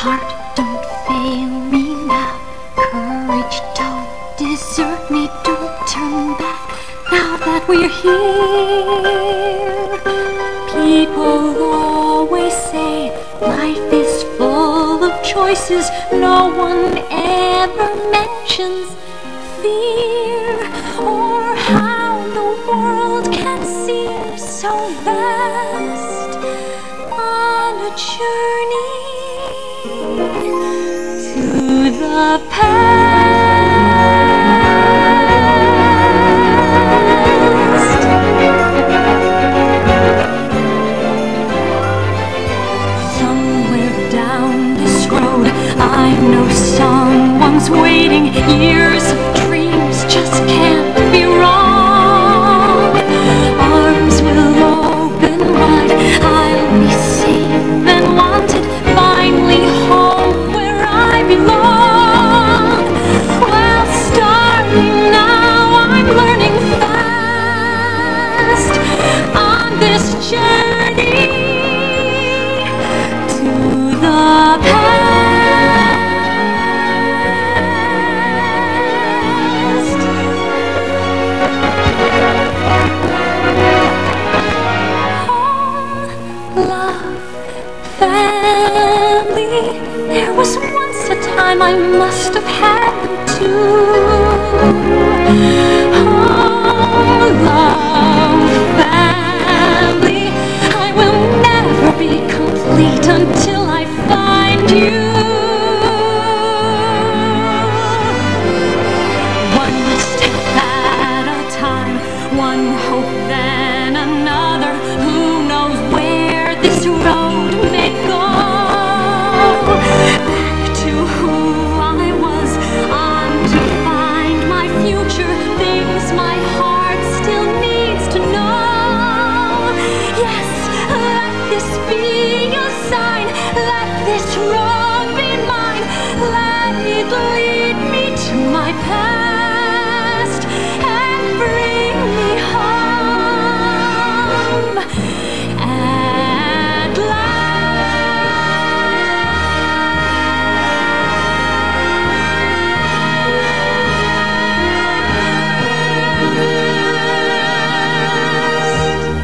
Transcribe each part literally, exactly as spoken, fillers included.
heart, don't fail me now. Courage, don't desert me, don't turn back. Now that we're here, people always say life is full of choices. No one ever mentions fear, or how the world can seem so vast on a journey to the past. Somewhere down this road, I know someone's waiting. Years of dreams just can't be wrong. Arms will open wide, I'll be safe and wanted. Finally home where I belong. Well, starting now, I'm learning fast on this journey to the past. Home, love, family. There was once a time I must have had them too. Home, love, family. I will never be complete until I find you. One step at a time, one hope then another. Who knows where this road may go? Back to who I was, on to find my future. Things my heart still needs to know. Yes, let this be a sign. Let this road be mine. Let it lead me to my past and bring me home at last.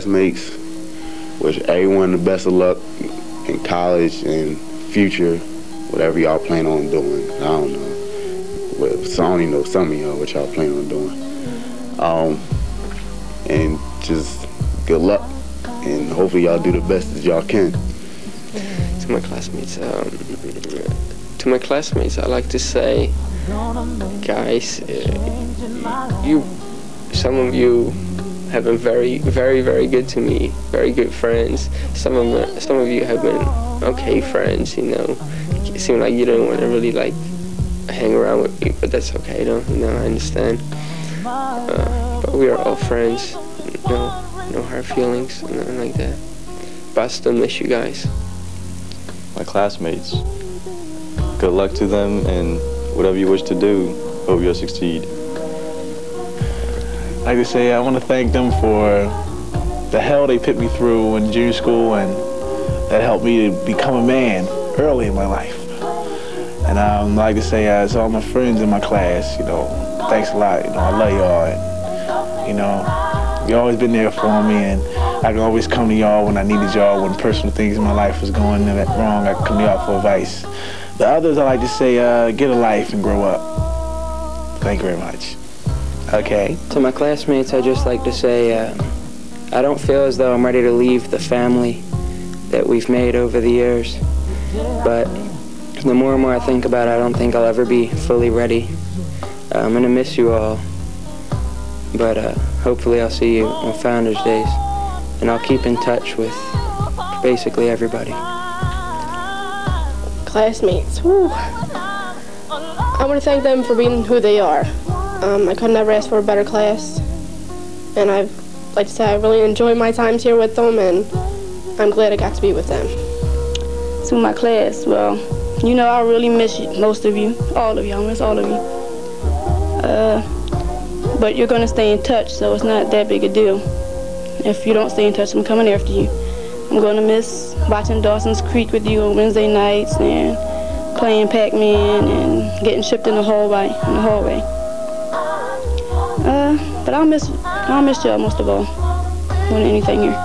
classmates. Wish everyone the best of luck in college and future, whatever y'all plan on doing. I don't know. Well, so I only know some of y'all what y'all plan on doing. Um, and just good luck, and hopefully y'all do the best as y'all can. To my classmates, um, to my classmates, I like to say, guys, uh, you, some of you have been very, very, very good to me, very good friends. Some of them, some of you have been okay friends, you know. It seemed like you didn't want to really like hang around with me, but that's okay, though. You know, I understand. Uh, but we are all friends. No, no hard feelings, nothing like that. But I still miss you guys. My classmates, good luck to them, and whatever you wish to do, hope you'll succeed. I'd like to say I want to thank them for the hell they put me through in junior school, and that helped me to become a man early in my life. And um, I'd like to say uh, to all my friends in my class, you know, thanks a lot. You know, I love y'all. And, you know, you always been there for me, and I can always come to y'all when I needed y'all, when personal things in my life was going wrong. I can come to y'all for advice. The others, I like to say, uh, get a life and grow up. Thank you very much. Okay. To my classmates, I just like to say, uh, I don't feel as though I'm ready to leave the family that we've made over the years. But the more and more I think about it, I don't think I'll ever be fully ready. Uh, I'm gonna miss you all. But uh, hopefully I'll see you on Founders Days. And I'll keep in touch with basically everybody. Classmates, whew. I want to thank them for being who they are. Um, I could never ask for a better class. And I'd like to say I really enjoy my times here with them, and I'm glad I got to be with them. To my class, well, you know, I really miss you, most of you, all of you, I miss all of you. Uh, but you're going to stay in touch, so it's not that big a deal. If you don't stay in touch, I'm coming after you. I'm going to miss watching Dawson's Creek with you on Wednesday nights and playing Pac-Man and getting shipped in the hallway. In the hallway. Uh, but I'll miss, I'll miss y'all most of all, more than anything here.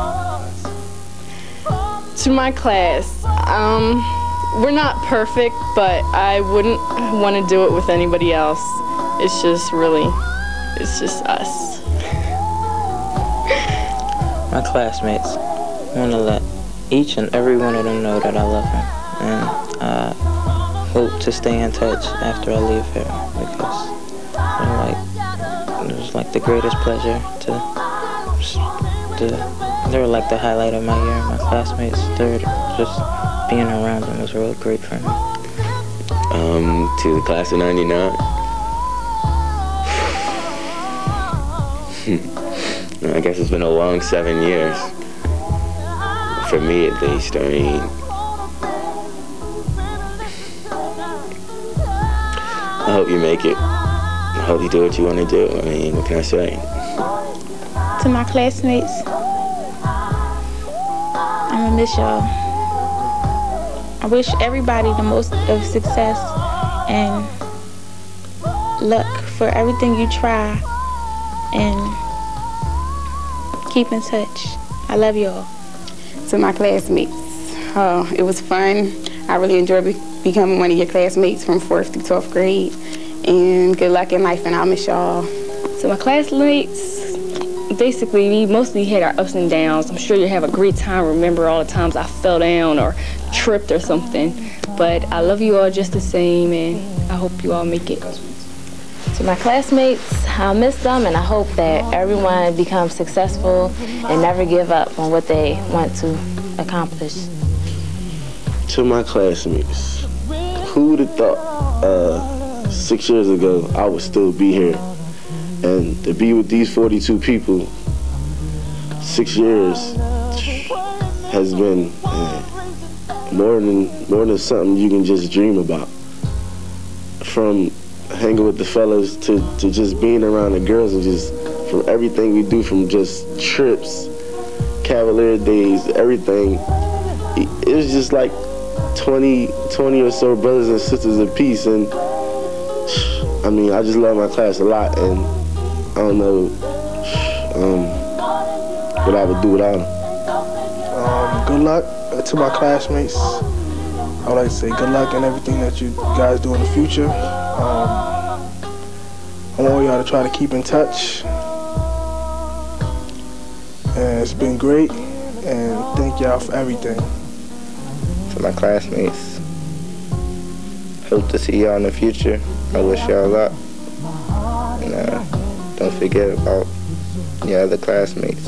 To my class, um, we're not perfect, but I wouldn't want to do it with anybody else. It's just really, it's just us. My classmates, I want to let each and every one of them know that I love them, and I hope to stay in touch after I leave here, because they're like, it was like the greatest pleasure to, to they were like the highlight of my year. My classmates, they're just being around them was real great for me. Um, to the class of ninety-nine. I guess it's been a long seven years. For me, at least. I mean, I hope you make it. I hope you do what you want to do. I mean, what can I say? To my classmates, I'm gonna miss y'all. I wish everybody the most of success and luck for everything you try, and keep in touch. I love y'all. To my classmates, oh, it was fun. I really enjoyed be becoming one of your classmates from fourth through twelfth grade. And good luck in life, and I'll miss y'all. To my classmates, basically, we mostly had our ups and downs. I'm sure you have a great time. Remember all the times I fell down or tripped or something. But I love you all just the same, and I hope you all make it. To my classmates, I'll miss them, and I hope that everyone becomes successful and never give up on what they want to accomplish. To my classmates, who would have thought uh, six years ago I would still be here? And to be with these forty-two people, six years has been uh, more than more than something you can just dream about. From hanging with the fellas to, to just being around the girls, and just from everything we do, from just trips, Cavalier days, everything. It, it was just like twenty, twenty or so brothers and sisters apiece, and I mean, I just love my class a lot, and I don't know, um, what I would do without them. Um, good luck to my classmates. I would like to say good luck in everything that you guys do in the future. Um, I want y'all to try to keep in touch. And it's been great, and thank y'all for everything. To my classmates, hope to see y'all in the future. I wish y'all luck. And uh, don't forget about your other classmates.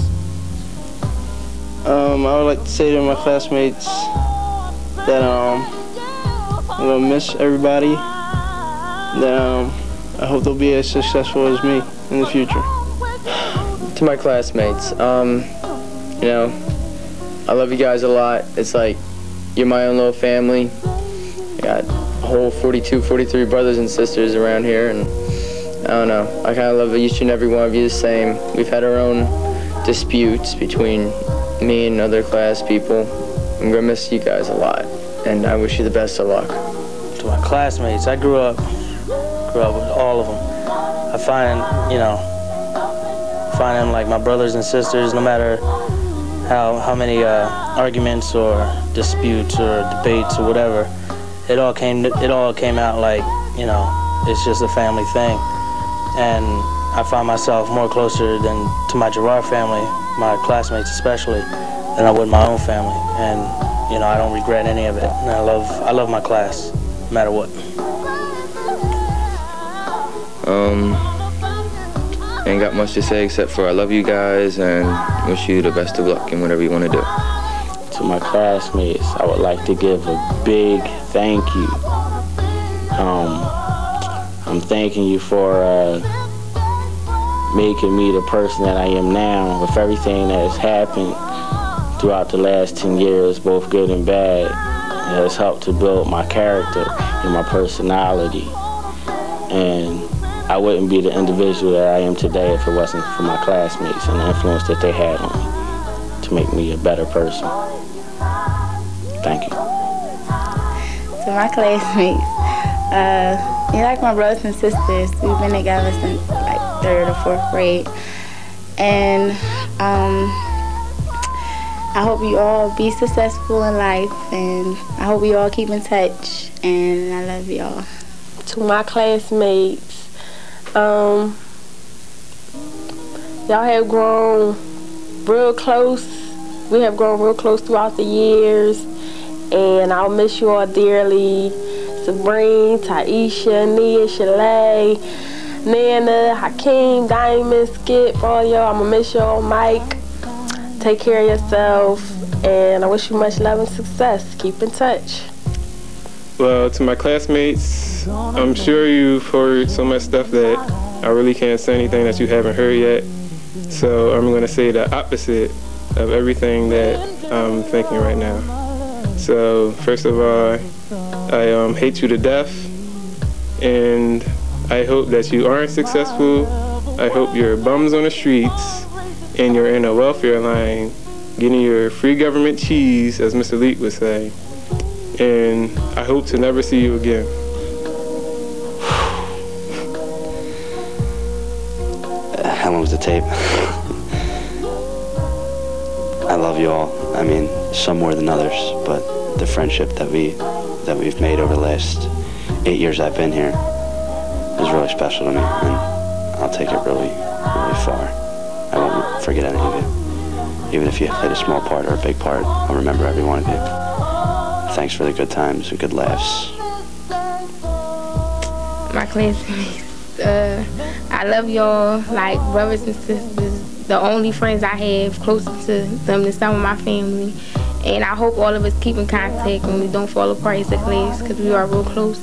Um, I would like to say to my classmates that um, I'm gonna miss everybody. That um, I hope they'll be as successful as me in the future. To my classmates, um, you know, I love you guys a lot. It's like you're my own little family. I got a whole forty-two, forty-three brothers and sisters around here, and I don't know. I kind of love each and every one of you the same. We've had our own disputes between me and other class people. I'm gonna miss you guys a lot, and I wish you the best of luck. To my classmates, I grew up, grew up with all of them. I find, you know, find them like my brothers and sisters, no matter how how many uh, arguments or disputes or debates or whatever. It all came it all came out like, you know, it's just a family thing, and I find myself more closer than to my Girard family, my classmates especially, than I would my own family. And you know, I don't regret any of it. And I love I love my class, no matter what. Um, ain't got much to say except for I love you guys and wish you the best of luck in whatever you want to do. To my classmates, I would like to give a big thank you. Um, I'm thanking you for uh, making me the person that I am now. With everything that has happened throughout the last ten years, both good and bad, it has helped to build my character and my personality. And I wouldn't be the individual that I am today if it wasn't for my classmates and the influence that they had on me to make me a better person. Thank you. To my classmates, uh, you're like my brothers and sisters. We've been together since like third or fourth grade. And um, I hope you all be successful in life, and I hope you all keep in touch, and I love y'all. To my classmates, um, y'all have grown real close. We have grown real close throughout the years, and I'll miss you all dearly. Sabrine, Taisha, Nia, Shalay, Nana, Hakeem, Diamond, Skip, all y'all. I'm gonna miss y'all, Mike. Take care of yourself, and I wish you much love and success. Keep in touch. Well, to my classmates, I'm sure you've heard so much stuff that I really can't say anything that you haven't heard yet. So I'm going to say the opposite of everything that I'm thinking right now. So first of all, I um, hate you to death, and I hope that you aren't successful. I hope you're bums on the streets and you're in a welfare line getting your free government cheese, as Mister Leak would say. And I hope to never see you again. How long was the tape? I love you all. I mean, some more than others, but the friendship that we that we've made over the last eight years I've been here is really special to me, and I'll take it really, really far. I won't forget any of you. Even if you played a small part or a big part, I'll remember every one of you. Thanks for the good times and good laughs. My classmates, uh, I love y'all like brothers and sisters. The only friends I have closer to them than some of my family. And I hope all of us keep in contact and we don't fall apart as a class, because we are real close.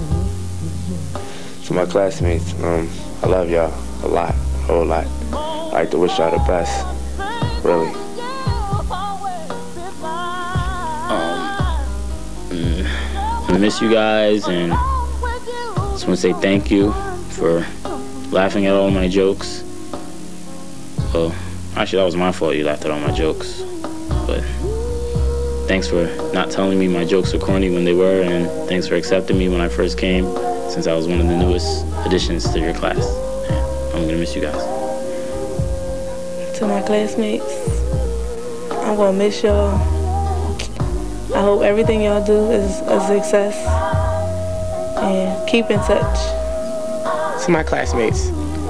To my classmates, um, I love y'all a lot, a whole lot. I like to wish y'all the best, really. I miss you guys, and just want to say thank you for laughing at all my jokes. Well, actually, that was my fault you laughed at all my jokes. But thanks for not telling me my jokes were corny when they were, and thanks for accepting me when I first came, since I was one of the newest additions to your class. And I'm going to miss you guys. To my classmates, I'm gonna miss y'all. I hope everything y'all do is a success. And keep in touch. To my classmates,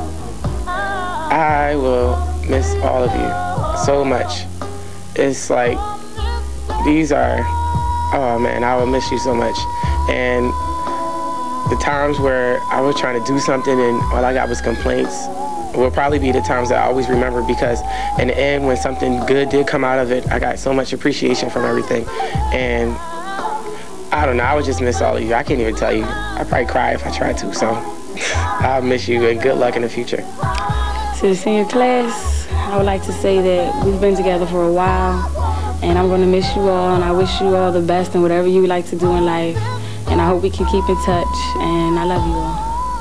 I will miss all of you so much. It's like, these are, oh man, I will miss you so much. And the times where I was trying to do something and all I got was complaints will probably be the times that I always remember, because in the end, when something good did come out of it, I got so much appreciation from everything. And I don't know, I would just miss all of you. I can't even tell you. I'd probably cry if I tried to, so I'll miss you and good luck in the future. To the senior class, I would like to say that we've been together for a while, and I'm going to miss you all, and I wish you all the best in whatever you would like to do in life. And I hope we can keep in touch, and I love you all.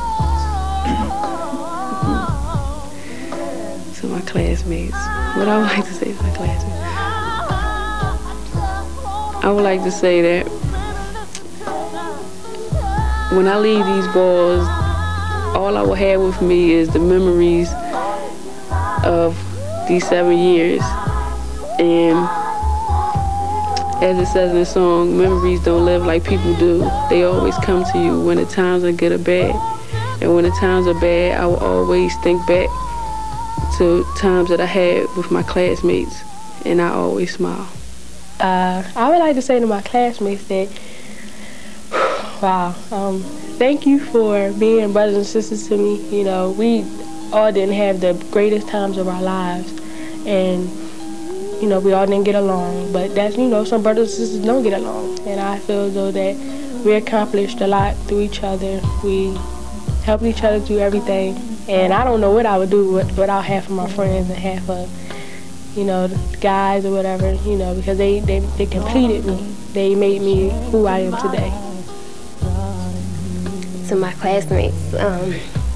To my classmates, what I would like to say to my classmates, I would like to say that when I leave these walls, all I will have with me is the memories of these seven years. And as it says in the song, memories don't live like people do. They always come to you when the times are good or bad. And when the times are bad, I will always think back to times that I had with my classmates, and I always smile. Uh, I would like to say to my classmates that, wow, um, thank you for being brothers and sisters to me. You know, we all didn't have the greatest times of our lives, and you know, we all didn't get along, but that's, you know, some brothers and sisters don't get along. And I feel as though that we accomplished a lot through each other. We helped each other through everything. And I don't know what I would do without half of my friends and half of, you know, the guys or whatever, you know, because they, they, they completed me. They made me who I am today. To my classmates, um,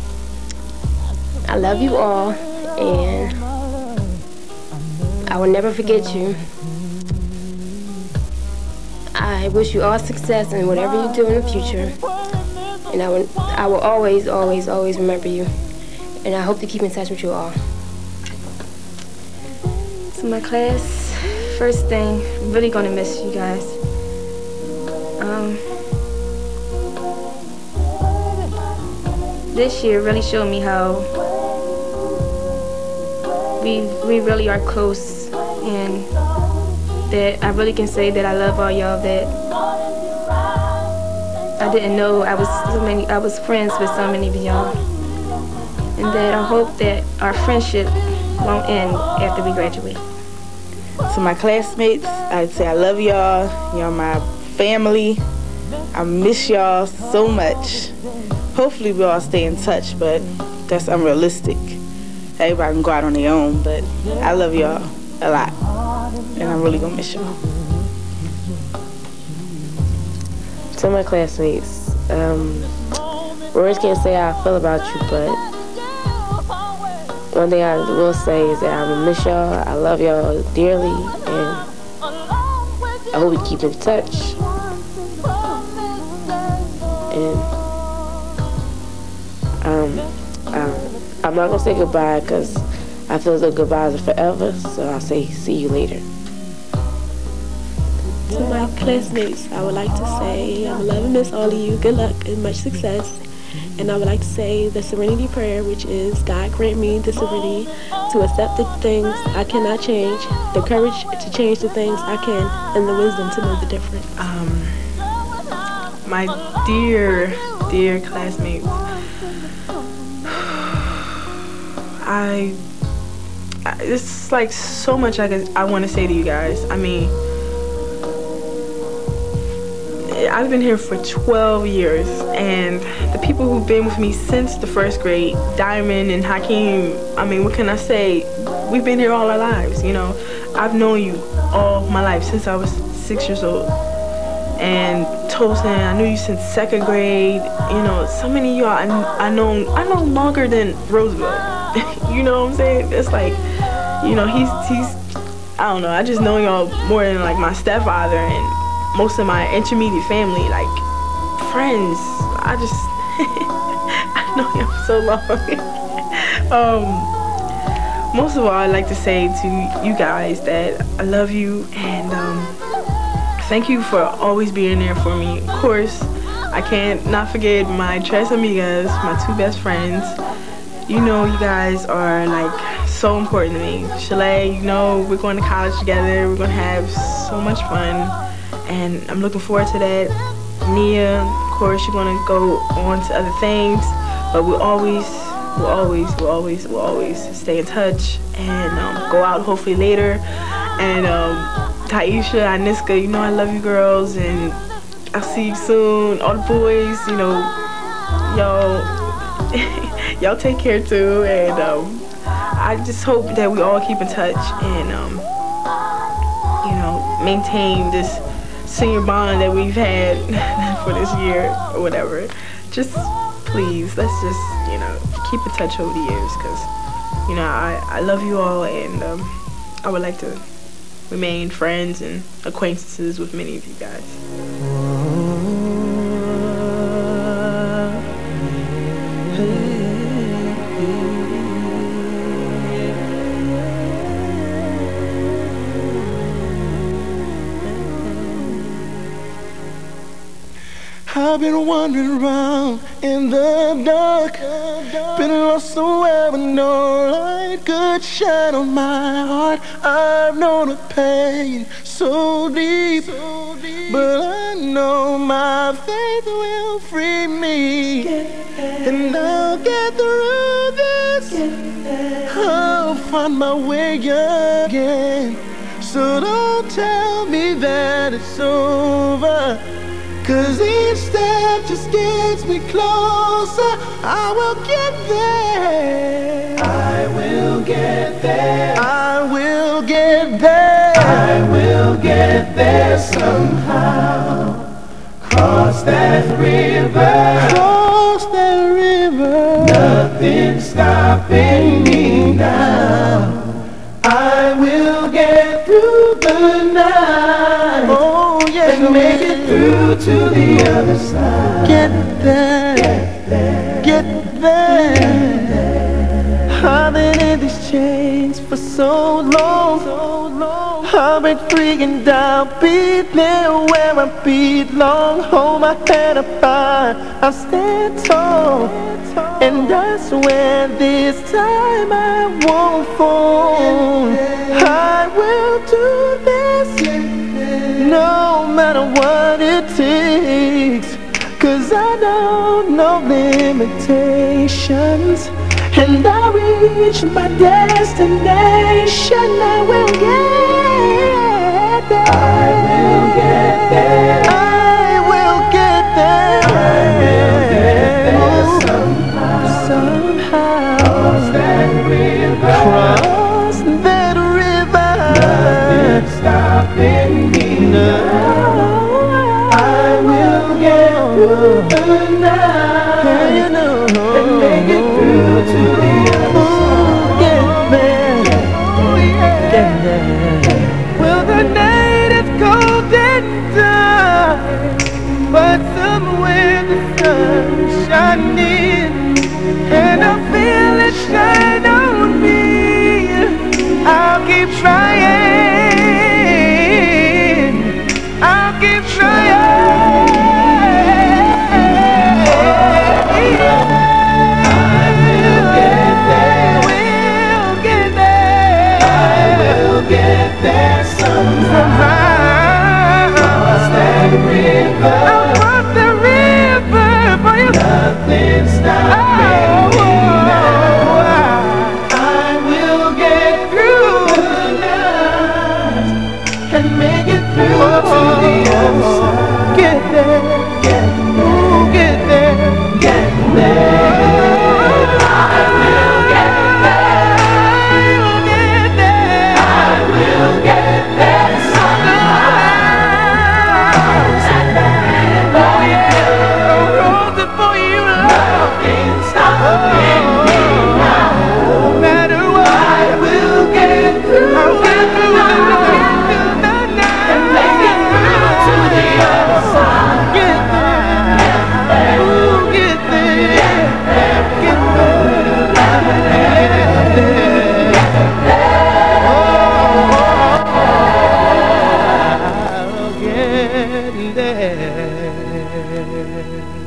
I love you all, and I will never forget you. I wish you all success in whatever you do in the future. And I will, I will always, always, always remember you. And I hope to keep in touch with you all. To my class, first thing, I'm really gonna miss you guys. Um, this year really showed me how we, we really are close. And that I really can say that I love all y'all, that I didn't know I was so many I was friends with so many of y'all. And that I hope that our friendship won't end after we graduate. To my classmates, I'd say I love y'all. Y'all my family. I miss y'all so much. Hopefully we all stay in touch, but that's unrealistic. Everybody can go out on their own, but I love y'all a lot, and I'm really gonna miss y'all. To my classmates, um, words can't say how I feel about you, but one thing I will say is that I'm gonna miss y'all. I love y'all dearly, and I hope we keep in touch. And um, um, I'm not gonna say goodbye because I feel as though goodbyes are forever, so I'll say see you later. To my classmates, I would like to say I would love and miss all of you. Good luck and much success. And I would like to say the serenity prayer, which is God grant me the serenity to accept the things I cannot change, the courage to change the things I can, and the wisdom to know the difference. Um, my dear, dear classmates, I, I it's like so much I, I want to say to you guys. I mean, I've been here for twelve years, and the people who've been with me since the first grade, Diamond and Hakeem, I mean, what can I say? We've been here all our lives, you know. I've known you all my life since I was six years old. And Tosin, I knew you since second grade. You know, so many of y'all I, I know I know longer than Roosevelt. You know what I'm saying? It's like, you know, he's he's I don't know. I just know y'all more than like my stepfather and most of my intermediate family, like friends. I just I know y'all so long. um, most of all, I'd like to say to you guys that I love you and um, thank you for always being there for me. Of course, I can't not forget my tres amigas, my two best friends. You know, you guys are like so important to me. Chalet, you know, we're going to college together. We're going to have so much fun, and I'm looking forward to that. Nia, of course, you're going to go on to other things, but we'll always, we'll always, we'll always, we'll always stay in touch and um, go out hopefully later. And um, Taisha, Aniska, you know I love you girls, and I'll see you soon. All the boys, you know, y'all, y'all take care too. And um, I just hope that we all keep in touch and, um, you know, maintain this senior bond that we've had for this year or whatever. Just please, let's just, you know, keep in touch over the years, because, you know, I, I love you all, and um, I would like to remain friends and acquaintances with many of you guys. I've been wandering around in the dark, been lost somewhere with no light could shine on my heart. I've known the pain so deep, but I know my faith will free me, and I'll get through this. I'll find my way again. So don't tell me that it's over, 'cause each step just gets me closer. I will get there. I will get there. I will get there. I will get there somehow. Cross that river. Cross that river. Nothing's stopping me now. I will get through the night. Oh, yes, and make it through to the other side. Get there, get there, get there. I've been in these chains for so long, so long. I've been free and I'll be there where I belong. Hold my head up high, I'll stand tall, and I swear this time I won't fall. I will do this, no matter what it takes, 'cause I don't know limitations, and I reach my destination. I will get there. I will get there. I will get there. I will get there somehow. Somehow. Cross that river. Cross that river. Nothing's stopping me now. I will get through the night, you know, and make it through to the other side. Get there, oh yeah, get there. Well, the night is cold and dark, but somewhere the sun's shining, and I feel it shine on me. I'll keep trying, I'll keep trying. Get there somehow. Cross that river. I'll cross the river for you. Nothing's care.